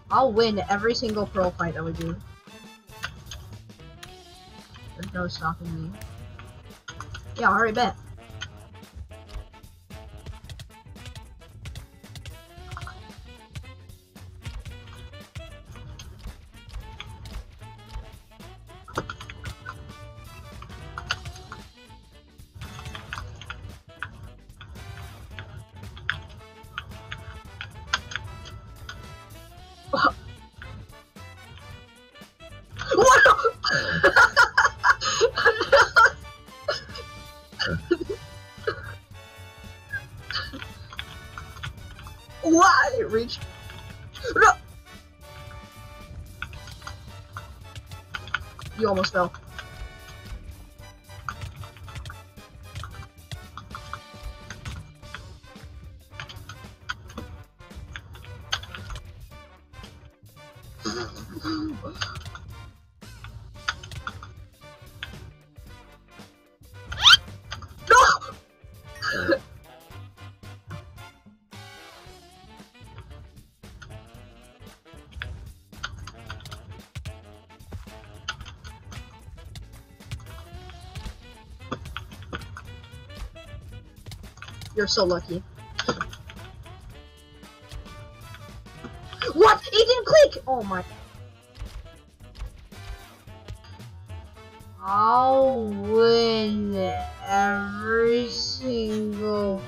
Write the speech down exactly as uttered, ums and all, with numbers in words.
I'll win every single pro fight that we do. There's no stopping me. Yeah, alright, bet. Why? Reach. No! You almost fell. You're so lucky. What? It didn't click! Oh my. I'll win every single